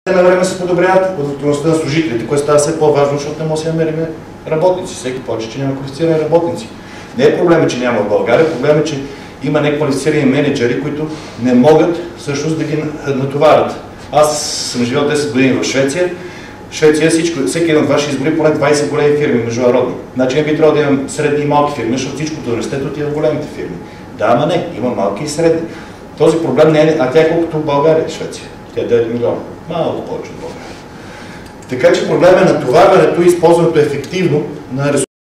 на време се подобряват подготовността на служителите, което става все по-важно, защото не може да намерим работници. Всеки плаче, че няма квалифицирани работници. Не е проблема, че няма в България, проблема е, че има неквалифицирани менеджери, които не могат всъщност да ги натоварят. Аз съм живял 10 години в Швеция. В Швеция всеки един от вас ще избори поне 20 големи фирми международни. Значи не би трябвало да имам средни и малки фирми, защото всичко от университет отива в големите фирми. Да, ама не, има малки и средни. Този проблем не е, а тя е колкото в България, Швеция. Тя е 9 милиона. Малко повече от България. Така че проблем е натоварването и използването ефективно на ресурсите.